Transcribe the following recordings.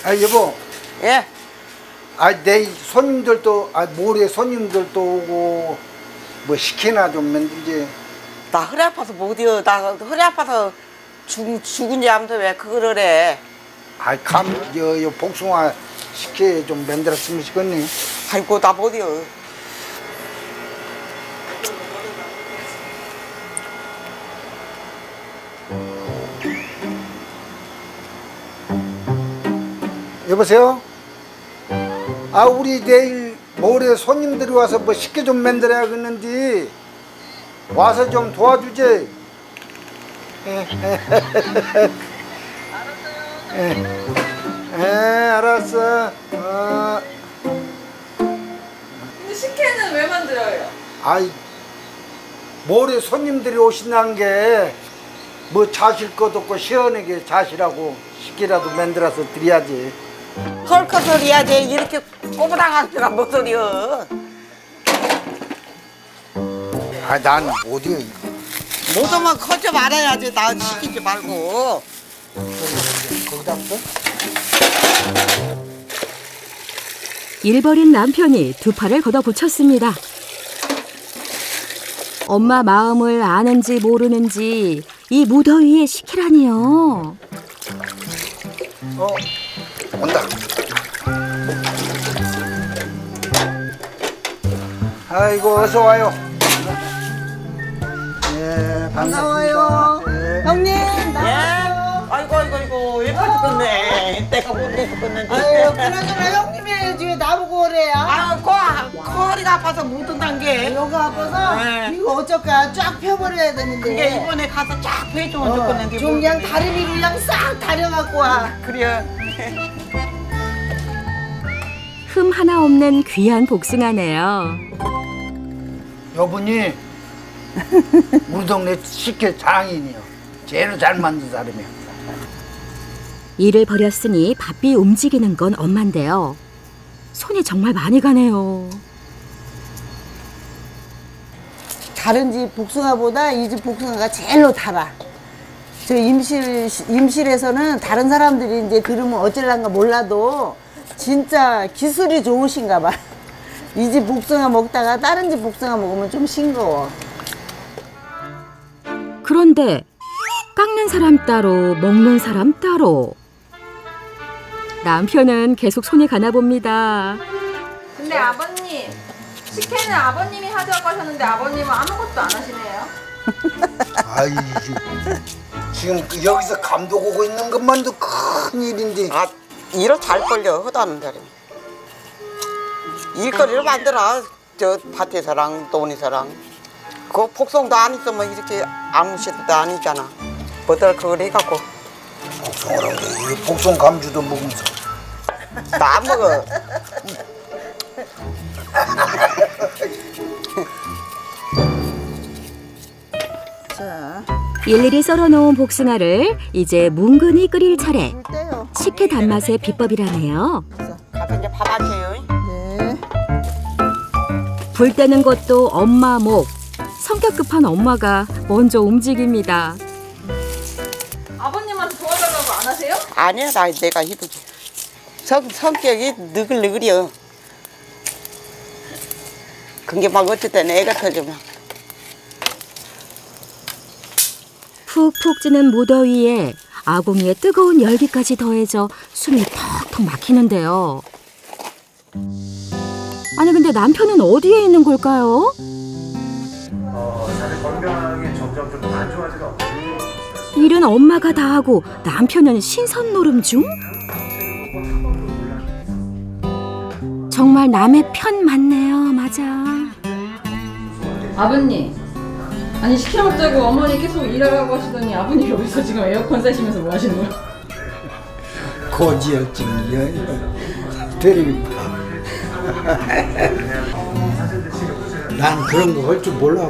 아 여보. 예. 아 내일 손님들도 모레 손님들도 오고 뭐 식혜나 좀 만들지. 나 허리 아파서 못이여. 나 허리 아파서 죽은지 아무튼 왜 그거를 해. 요 복숭아 식혜 좀 만들었으면 좋겠네. 아이고 나 못이여. 여보세요? 우리 내일 모레 손님들이 와서 뭐 식혜 좀 만들어야겠는데 와서 좀 도와주지. 알았어. 근데 식혜는 왜 만들어요? 모레 손님들이 오신다는 게 뭐 자실 것도 없고 시원하게 자시라고 식혜라도 만들어서 드려야지. 헐컷 소리야지. 이렇게 꼬부당한 데가 뭔 소리여. 난 어디야. 못 오면 커져 말아야지. 나 시키지 말고. 거기다 써? 일버린 남편이 두 팔을 걷어붙였습니다. 엄마 마음을 아는지 모르는지 이 무더위에 식혜라니요. 온다. 아이고 어서 와요. 네, 반가워요. 네. 형님, 예? 아이고 예뻐 죽겠네. 내가 못 죽겠는데. 아유, 그나저나 형님이 해야지 왜 나보고 그래요? 허리가 아파서 못 온단 게. 여기가 아파서 네. 이거 어쩔까 쫙 펴버려야 되는데. 그게 이번에 가서 쫙 빼주면 좋겠는데. 좀 그냥 다른 위로 그냥 싹 다려갖고 와. 그래. 흠 하나 없는 귀한 복숭아네요. 여분이 우리 동네 식혜 장인이요. 제일 잘 만든 사람이야. 일을 벌였으니 바삐 움직이는 건 엄마인데요. 손이 정말 많이 가네요. 다른 집 복숭아보다 이 집 복숭아가 제일로 달아. 저 임실에서는 다른 사람들이 이제 들으면 어쩔란가 몰라도 진짜 기술이 좋으신가 봐. 이 집 복숭아 먹다가 다른 집 복숭아 먹으면 좀 싱거워. 그런데 깎는 사람 따로 먹는 사람 따로. 남편은 계속 손이 가나 봅니다. 근데 아버님, 식혜는 아버님이 하자고 하셨는데 아버님은 아무것도 안 하시네요. 지금 여기서 감독 오고 있는 것만도 큰 일인데. 일을 잘 벌려. 허다는 사람이. 일거리를 만들어. 저 밭에서랑 돈에서랑. 그 복숭도 안 있으면 이렇게 아무 시도 아니잖아. 뭐들 그걸 해갖고. 복숭아라고 그래. 복숭 감주도 먹으면서. 나 안 먹어. 자, 일일이 썰어놓은 복숭아를 이제 뭉근히 끓일 차례. 물 떼요. 식혜 단맛의 비법이라네요. 가서 이제 밥 안 쳐요. 네. 불 떼는 것도 엄마 목. 성격 급한 엄마가 먼저 움직입니다. 아버님한테 도와달라고 안 하세요? 아니야, 내가 해두지. 성격이 느글느글이여. 그게 막 어쨌든 애가 터지면. 푹푹 찌는 무더위에 아궁이에 뜨거운 열기까지 더해져 숨이 턱턱 막히는데요. 아니 근데 남편은 어디에 있는 걸까요? 사실 건강이 점점 좀 안 좋아지가 일은 엄마가 다 하고 남편은 신선 노름 중? 정말 남의 편 맞네요. 맞아. 아버님, 아니 식혜 먹자고 어머니 계속 일하라고 하시더니 아버님 여기서 지금 에어컨 쐬시면서 뭐 하시는 거예요? 고지혈증이야. 때립니다. 난 그런 거 할 줄 몰라.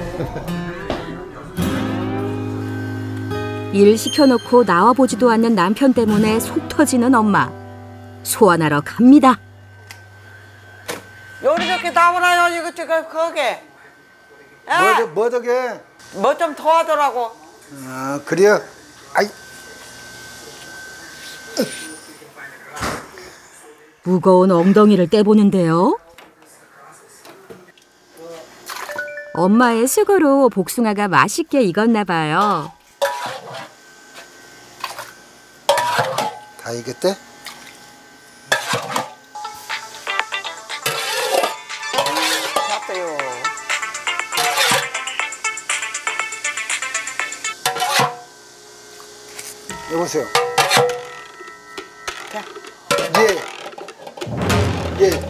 일 시켜놓고 나와보지도 않는 남편 때문에 속 터지는 엄마. 소환하러 갑니다. 요리좋게 나오나요? 이거 지금 거게. 뭐더게? 뭐 좀 도와주라고. 그래요? 무거운 엉덩이를 떼보는데요. 엄마의 수고로 복숭아가 맛있게 익었나 봐요. 다 익었대? 샀어요. 여보세요. 자. 예. 예.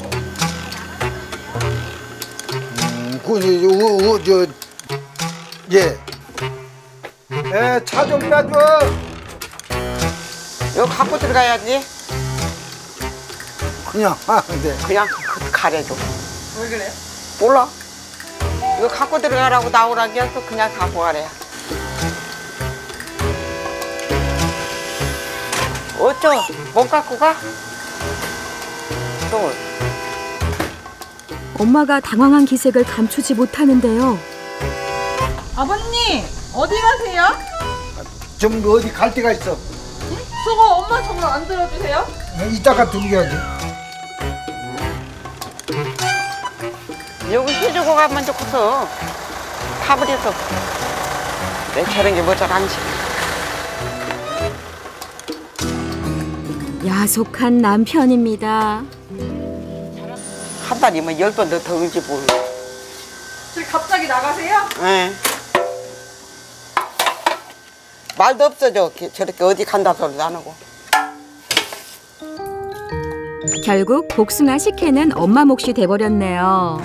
예. 예, 차 좀 빼줘. 이거 갖고 들어가야지. 그냥, 네. 그냥 가래줘. 왜 그래요? 몰라. 이거 갖고 들어가라고 나오라기 해서 그냥 갖고 가래. 어쩌? 못 갖고 가? 또. 엄마가 당황한 기색을 감추지 못하는데요. 아버님 어디 가세요? 좀 어디 갈 데가 있어. 저거 엄마 저거 안 들어주세요? 이따가 들려야지. 여기 해주고 가면 좋겠어. 타버렸어. 내 저런 게 뭐저런지. 야속한 남편입니다. 한 달이면 10번 더 울지 뭘. 저기 갑자기 나가세요? 예. 말도 없어져. 저렇게 어디 간다 소리도 안 하고. 결국 복숭아 식혜는 엄마 몫이 돼버렸네요.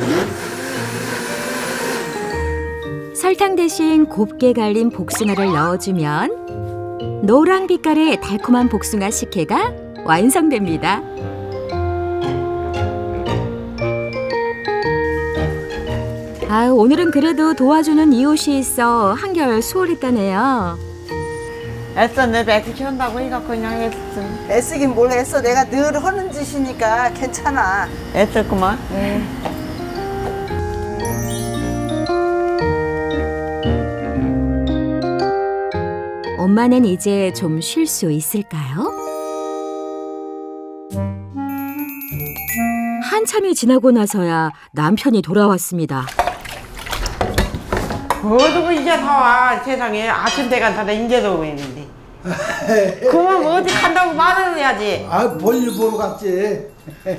설탕 대신 곱게 갈린 복숭아를 넣어주면 노랑 빛깔의 달콤한 복숭아 식혜가 완성됩니다. 아유, 오늘은 그래도 도와주는 이웃이 있어 한결 수월했다네요. 애써 내 배트 키운다고 이거 그냥 했어. 애쓰긴 뭘 했어. 내가 늘 하는 짓이니까 괜찮아. 애썼구만. 엄마는 이제 좀 쉴 수 있을까요? 한참이 지나고 나서야 남편이 돌아왔습니다. 어디고 이제 다 와. 세상에 아침 대간 다다 인제도 오고 있는데. 그만 어디 간다고 말을 해야지. 아, 볼일 보러 갔지.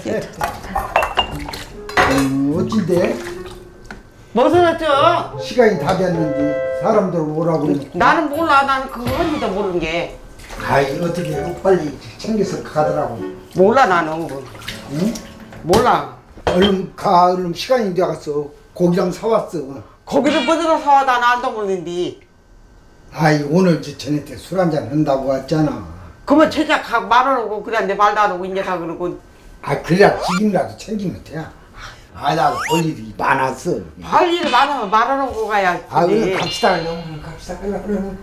어찌인데? 무슨 어쩌? 시간이 다 됐는지 사람들 오라고 그러니까. 나는 몰라. 나는 그거 언니도 모르는 게. 아이, 어떻게 빨리 챙겨서 가더라고. 몰라 나는 그거. 응? 몰라. 얼른 가, 얼른 시간이 돼갔어. 고기랑 사왔어. 거기를 뭐들어 사와다 나도 모르는데. 아이, 오늘 저녁 때 술 한잔 한다고 했잖아. 그러면 제작 말하고 그랬는데 말도 안 하고 이제 다 그러고. 아, 그래야 지금이라도 챙기면 돼. 아, 나 볼 일이 많았어. 할 일이 많으면 말하고 가야지. 아, 얼른 갑시다. 얼른 갑시다. 그러면.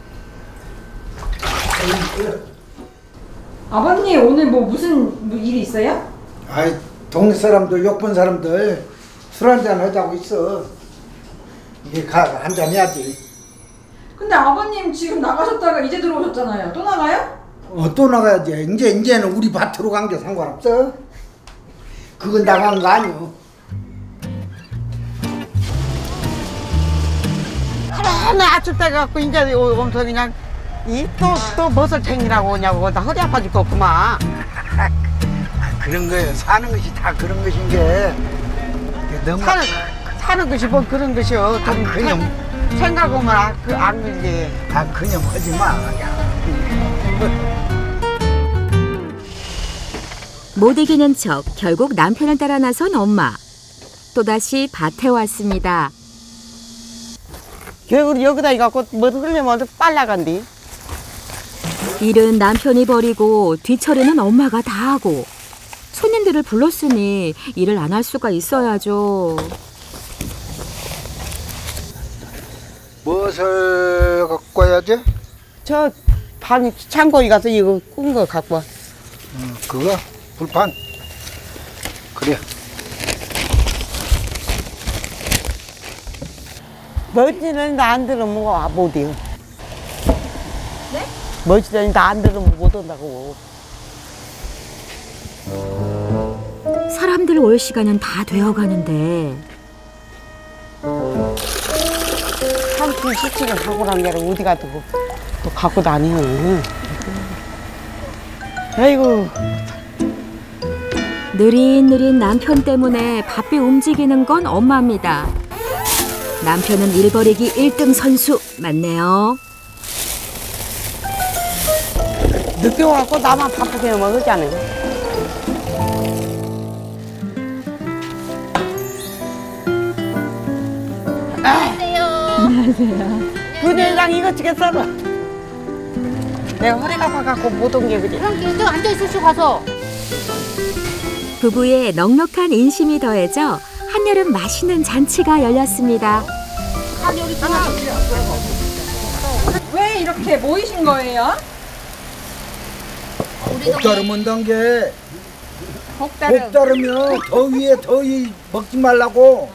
아버님 오늘 뭐 무슨 일이 있어요? 아이, 동네 사람들, 욕본 사람들 술 한잔 하자고 있어. 이게 가, 한잔 해야지. 근데 아버님 지금 나가셨다가 이제 들어오셨잖아요. 또 나가요? 또 나가야지. 이제는 우리 밭으로 간 게 상관없어. 그건 나간 거 아니오. 하나 아침 때 갖고 이제 오면서 그냥 또 무엇을 챙기라고 오냐고 나 허리 아파 죽겠구만. 그런 거예요. 사는 것이 다 그런 것인 게. 너무 사는 것이 뭐 그런 것이요. 좀 그냥 생각하면 안 그지. 그냥 하지 마. 못 이기는 척 결국 남편을 따라 나선 엄마. 또다시 밭에 왔습니다. 결국 여기다 이갖고 뭐 흘리면 빨라간디. 일은 남편이 버리고 뒤처리는 엄마가 다 하고 손님들을 불렀으니 일을 안 할 수가 있어야죠. 무엇을 갖고 와야지? 저 반 창고에 가서 이거 꾼 거 갖고 와. 그거? 불판? 그래. 멋지는 나 안 들으면 못 해요. 네? 멋지는 나 안 들으면 못 온다고. 손님들 올 시간은 다 되어가는데 삼촌 시치를 하고 난 게를 어디 가도 또 갖고 다니요. 아이고. 느릿느릿 남편 때문에 바삐 움직이는 건 엄마입니다. 남편은 일버리기 1등 선수 맞네요. 늦게 와갖고 나만 바쁘게 먹었잖아요. 안녕하세요. 부대장 이거 어떻게 썰어? 내가 허리가 아파갖고 못 온 게 그지? 그럼 저 앉아있으시고 가서. 부부의 넉넉한 인심이 더해져 한여름 맛있는 잔치가 열렸습니다. 왜 이렇게 모이신 거예요? 복다르면 단게 복다르면 더위에 더위 먹지 말라고.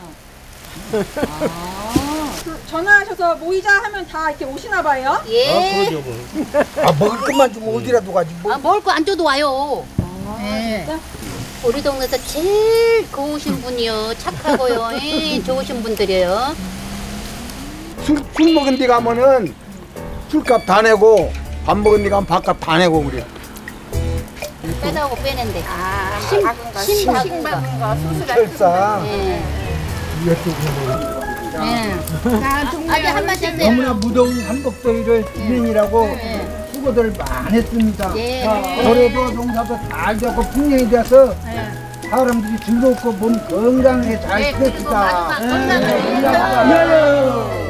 전화하셔서 모이자 하면 다 이렇게 오시나 봐요? 예. 아 먹을 것만 주면 어디라도 가지 뭐. 아, 먹을 거 안 줘도 와요. 예. 우리 동네에서 제일 고우신 분이요. 착하고요. 예, 좋으신 분들이에요. 술 먹은 데 가면은 술값 다 내고 밥 먹은 데 가면 밥값 다 내고 그래. 빼다고 빼낸대. 신박인가. 설사. 예. 예. 아니, 한 마디 하세요. 너무나 무더운 한복더위를 지내느라고 수고들 많이 했습니다. 예. 올해도 농사도 잘 되고 풍년이 돼서 사람들이 즐겁고 몸 건강하게 잘 예, 그리고 지냅시다. 마지막 건강을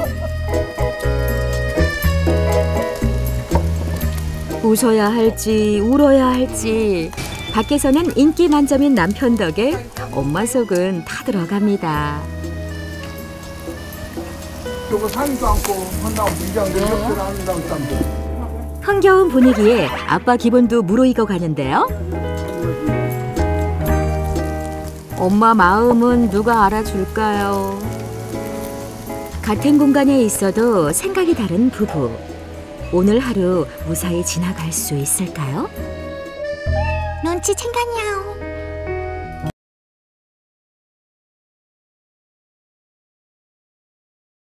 웃어야 할지 울어야 할지 밖에서는 인기 만점인 남편 덕에 엄마 속은 타들어갑니다. 요거 상도 않고 한다고 밀장들 옆으로 한다고 딴데. 흥겨운 분위기에 아빠 기분도 무르익어 가는데요. 엄마 마음은 누가 알아줄까요? 같은 공간에 있어도 생각이 다른 부부. 오늘 하루 무사히 지나갈 수 있을까요? 눈치 챙겼냐오.